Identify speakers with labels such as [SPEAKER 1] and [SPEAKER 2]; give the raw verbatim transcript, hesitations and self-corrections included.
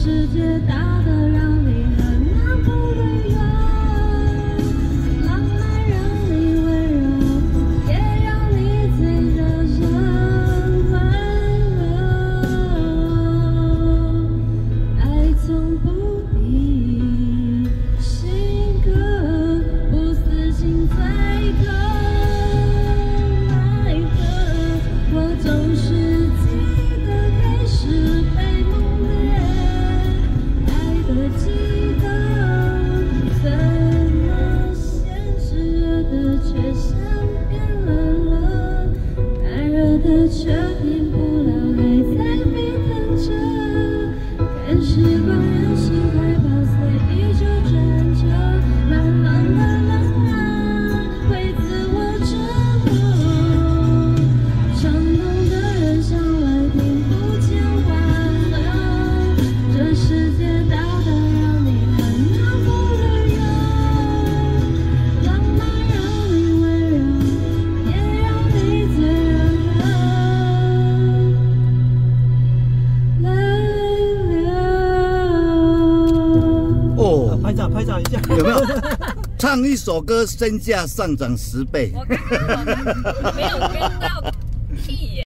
[SPEAKER 1] 世界大的让你很难不旅游，浪漫让你温柔，也让你最的人温柔。爱从不必性格，不死心最痛。 我总是记得开始被梦的人，爱的激动，怎么现实热的却像变冷了，慢热的却变不了，还在沸腾着，看时光任性快跑，随意就转折，慢慢的冷啊，会自我折磨。 冲动的人向来听不见挽留，这世界大的让你很难不旅游，浪漫让你温柔，也让你最热泪流。
[SPEAKER 2] 哦，拍照拍照一下，
[SPEAKER 3] 有没有？唱一首歌，身价上涨十倍。
[SPEAKER 4] 我刚刚没有跟到。